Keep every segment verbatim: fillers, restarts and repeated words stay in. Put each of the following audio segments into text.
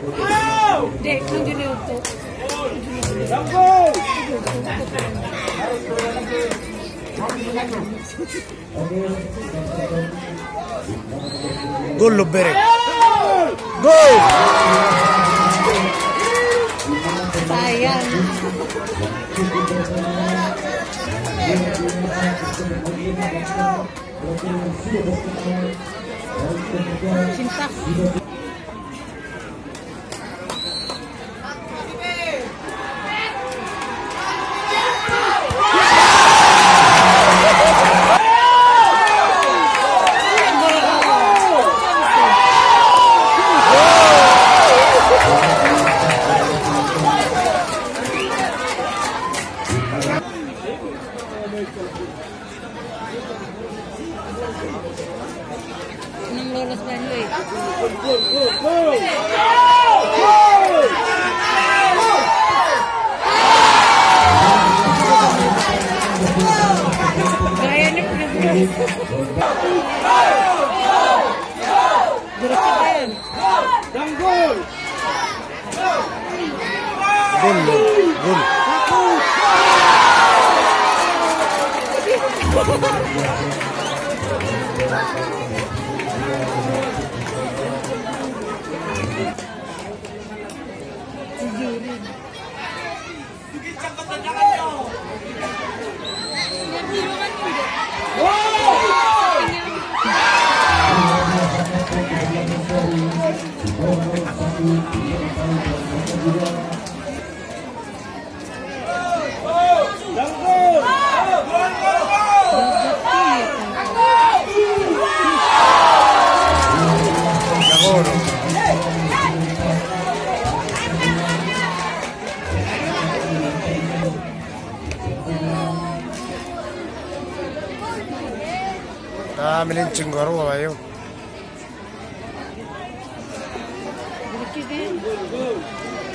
Dek, nang ginuto. Gol lo bere. Gol. Sayang. Cinta. Nang lolos ba nyo eh? Gaya niya pinag-gol. Diretso ba yan? Gol lo. Gol. عاملين تشنجروا ايوه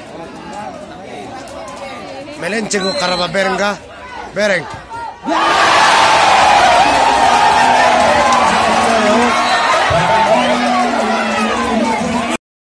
ملين تشنجو قرب بيرنجا بيرنج